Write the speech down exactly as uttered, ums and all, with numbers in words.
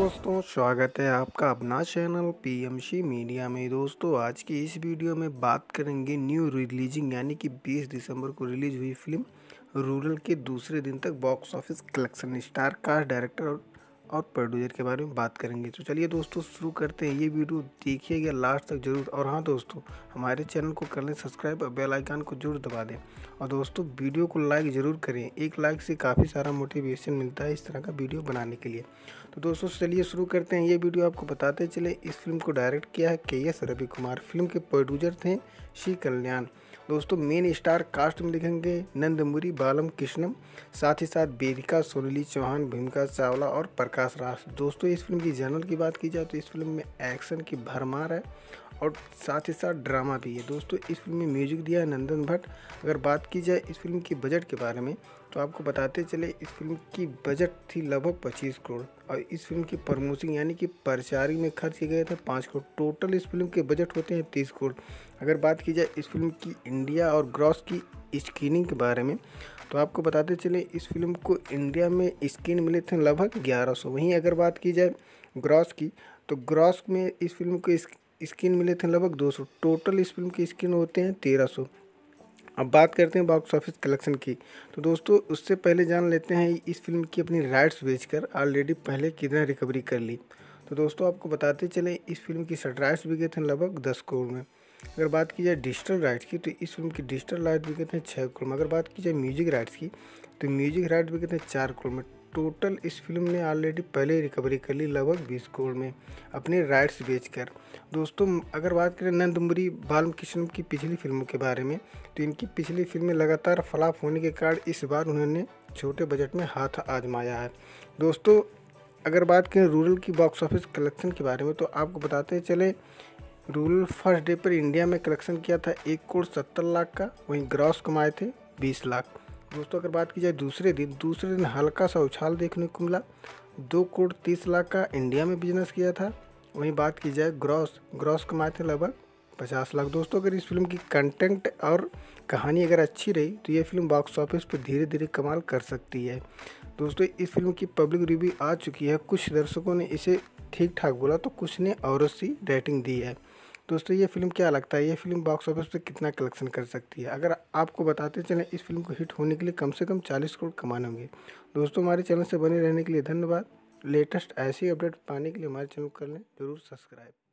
दोस्तों, स्वागत है आपका अपना चैनल पीएमसी मीडिया में। दोस्तों, आज की इस वीडियो में बात करेंगे न्यू रिलीजिंग यानी कि बीस दिसंबर को रिलीज हुई फिल्म रूरल के दूसरे दिन तक box office collection, star cast, director और और प्रोड्यूसर के बारे में बात करेंगे। तो चलिए दोस्तों शुरू करते हैं। ये वीडियो देखिएगा लास्ट तक जरूर। और हाँ दोस्तों, हमारे चैनल को कर लें सब्सक्राइब और बेल आइकन को जरूर दबा दें। और दोस्तों, वीडियो को लाइक ज़रूर करें। एक लाइक से काफ़ी सारा मोटिवेशन मिलता है इस तरह का वीडियो बनाने के लिए। तो दोस्तों चलिए शुरू करते हैं। ये वीडियो आपको बताते चले, इस फिल्म को डायरेक्ट किया है के एस रवि कुमार। फिल्म के प्रोड्यूसर थे श्री कल्याण। दोस्तों, मेन स्टार कास्ट में दिखेंगे नंदमुरी बालम कृष्णम, साथ ही साथ वेदिका सोनली चौहान, भूमिका चावला और प्रकाश राज। दोस्तों, इस फिल्म की जनरल की बात की जाए तो इस फिल्म में एक्शन की भरमार है और साथ ही साथ ड्रामा भी है। दोस्तों, इस फिल्म में म्यूजिक दिया है नंदन भट्ट। अगर बात की जाए इस फिल्म की बजट के बारे में तो आपको बताते चले, इस फिल्म की बजट थी लगभग पच्चीस करोड़ और इस फिल्म की प्रमोशन यानी कि प्रचारिंग में खर्च किए गए थे पाँच करोड़। टोटल इस फिल्म के बजट होते हैं तीस करोड़। अगर बात की जाए इस फिल्म की इंडिया और ग्रॉस की स्क्रीनिंग के बारे में तो आपको बताते चले, इस फिल्म को इंडिया में स्क्रीन मिले थे लगभग ग्यारह सौ। वहीं अगर बात की जाए ग्रॉस की तो ग्रॉस में इस फिल्म को स्क्रीन मिले थे लगभग दो सौ। टोटल इस फिल्म के स्क्रीन होते हैं तेरह सौ। अब बात करते हैं बॉक्स ऑफिस कलेक्शन की। तो दोस्तों, उससे पहले जान लेते हैं इस फिल्म की अपनी राइट्स बेचकर ऑलरेडी पहले कितना रिकवरी कर ली। तो दोस्तों, आपको बताते चले, इस फिल्म की शर्ट राइट्स बिके थे लगभग दस करोड़ में। अगर बात की जाए डिजिटल राइट्स की तो इस फिल्म की डिजिटल राइट्स बिके थे छः करोड़ में। अगर बात की जाए म्यूजिक राइट्स की तो म्यूजिक राइट्स बिके थे चार करोड़ में। टोटल इस फिल्म ने ऑलरेडी पहले रिकवरी कर ली लगभग बीस करोड़ में अपने राइट्स बेचकर। दोस्तों, अगर बात करें नंदमुरी बालकृष्ण की पिछली फिल्मों के बारे में तो इनकी पिछली फिल्में लगातार फ्लॉप होने के कारण इस बार उन्होंने छोटे बजट में हाथ आजमाया है। दोस्तों, अगर बात करें रूरल की बॉक्स ऑफिस कलेक्शन के बारे में तो आपको बताते चले, रूरल फर्स्ट डे पर इंडिया में कलेक्शन किया था एक करोड़ सत्तर लाख का। वहीं ग्रॉस कमाए थे बीस लाख। दोस्तों, अगर बात की जाए दूसरे दिन दूसरे दिन हल्का सा उछाल देखने को मिला, दो करोड़ तीस लाख का इंडिया में बिजनेस किया था। वहीं बात की जाए ग्रॉस ग्रॉस कमाए थे लगभग पचास लाख। दोस्तों, अगर इस फिल्म की कंटेंट और कहानी अगर अच्छी रही तो ये फिल्म बॉक्स ऑफिस पर धीरे धीरे कमाल कर सकती है। दोस्तों, इस फिल्म की पब्लिक रिव्यू आ चुकी है। कुछ दर्शकों ने इसे ठीक ठाक बोला तो कुछ ने और सी रेटिंग दी है। दोस्तों, ये फिल्म क्या लगता है, ये फिल्म बॉक्स ऑफिस पे कितना कलेक्शन कर सकती है? अगर आपको बताते चलें, इस फिल्म को हिट होने के लिए कम से कम चालीस करोड़ कमाने होंगे। दोस्तों, हमारे चैनल से बने रहने के लिए धन्यवाद। लेटेस्ट ऐसी अपडेट पाने के लिए हमारे चैनल को कर लें जरूर सब्सक्राइब।